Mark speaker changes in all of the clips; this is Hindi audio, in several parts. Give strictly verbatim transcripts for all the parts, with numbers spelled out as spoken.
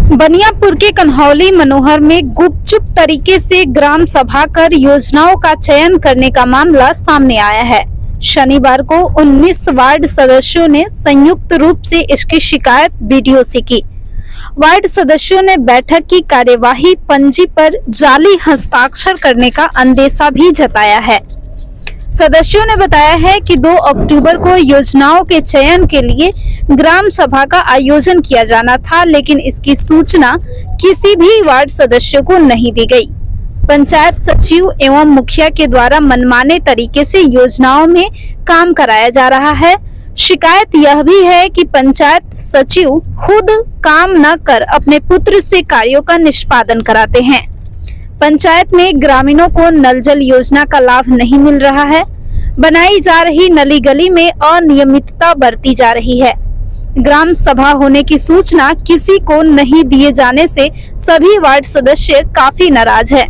Speaker 1: बनियापुर के कन्हौली मनोहर में गुपचुप तरीके से ग्राम सभा कर योजनाओं का चयन करने का मामला सामने आया है। शनिवार को उन्नीस वार्ड सदस्यों ने संयुक्त रूप से इसकी शिकायत बीडीओ से की। वार्ड सदस्यों ने बैठक की कार्यवाही पंजी पर जाली हस्ताक्षर करने का अंदेशा भी जताया है। सदस्यों ने बताया है कि दो अक्टूबर को योजनाओं के चयन के लिए ग्राम सभा का आयोजन किया जाना था, लेकिन इसकी सूचना किसी भी वार्ड सदस्यों को नहीं दी गई। पंचायत सचिव एवं मुखिया के द्वारा मनमाने तरीके से योजनाओं में काम कराया जा रहा है। शिकायत यह भी है कि पंचायत सचिव खुद काम न कर अपने पुत्र से कार्यों का निष्पादन कराते हैं। पंचायत में ग्रामीणों को नल जल योजना का लाभ नहीं मिल रहा है। बनाई जा रही नली गली में अनियमितता बरती जा रही है। ग्राम सभा होने की सूचना किसी को नहीं दिए जाने से सभी वार्ड सदस्य काफी नाराज है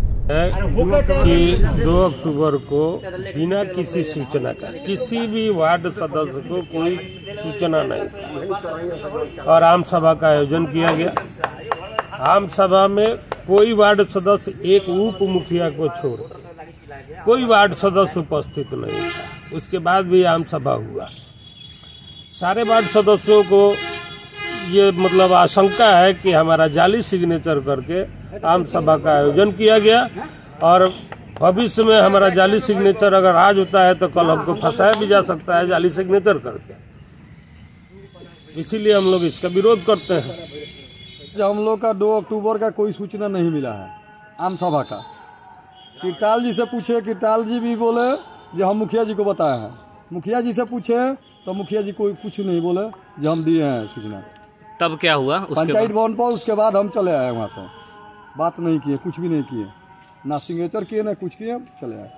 Speaker 2: कि दो अक्टूबर को बिना किसी सूचना का किसी भी वार्ड सदस्य को कोई सूचना नहीं था और आम सभा का आयोजन किया गया। आम सभा में कोई वार्ड सदस्य एक उप मुखिया को छोड़ कोई वार्ड सदस्य उपस्थित नहीं था। उसके बाद भी आम सभा हुआ। सारे वार्ड सदस्यों को ये मतलब आशंका है कि हमारा जाली सिग्नेचर करके आम सभा का आयोजन किया गया और भविष्य में हमारा जाली सिग्नेचर अगर आज होता है तो कल हमको फंसाया भी जा सकता है जाली सिग्नेचर करके। इसीलिए हम लोग इसका विरोध करते हैं।
Speaker 3: हम लोग का दो अक्टूबर का कोई सूचना नहीं मिला है आम सभा का। किरताल जी से पूछे, किरताल जी भी बोले जो हम मुखिया जी को बताया है। मुखिया जी से पूछे तो मुखिया जी कोई कुछ नहीं बोले जो हम दिए हैं सूचना।
Speaker 4: तब क्या हुआ
Speaker 3: पंचायत भवन पर? उसके बाद हम चले आए वहाँ से, बात नहीं किए, कुछ भी नहीं किए, ना सिग्नेचर किए ना कुछ किए, चले आए।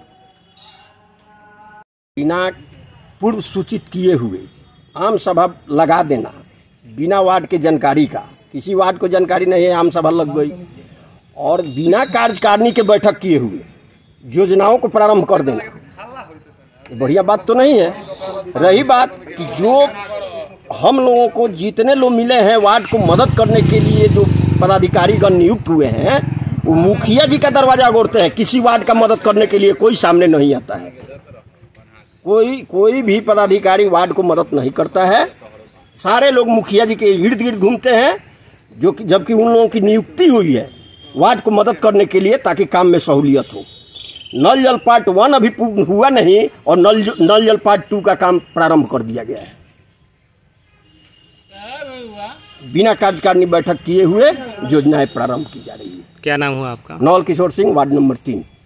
Speaker 5: बिना पूर्व सूचित किए हुए आम सभा लगा देना बिना वार्ड के जानकारी का, किसी वार्ड को जानकारी नहीं है, आम सभा लग गई और बिना कार्यकारिणी के बैठक किए हुए योजनाओं को प्रारंभ कर देना, बढ़िया बात तो नहीं है। रही बात कि जो हम लोगों को जितने लोग मिले हैं वार्ड को मदद करने के लिए जो पदाधिकारीगण नियुक्त हुए हैं वो मुखिया जी का दरवाजा गोड़ते हैं। किसी वार्ड का मदद करने के लिए कोई सामने नहीं आता है। कोई कोई भी पदाधिकारी वार्ड को मदद नहीं करता है। सारे लोग मुखिया जी के इर्द गिर्द घूमते हैं, जो कि जबकि उन लोगों की नियुक्ति हुई है वार्ड को मदद करने के लिए ताकि काम में सहूलियत हो। नल जल पार्ट वन अभी हुआ नहीं और नल नल जल पार्ट टू का काम प्रारंभ कर दिया गया है। बिना कार्यकारिणी बैठक किए हुए योजनाएं प्रारंभ की जा रही है।
Speaker 4: क्या नाम हुआ आपका?
Speaker 5: नवल किशोर सिंह, वार्ड नंबर तीन।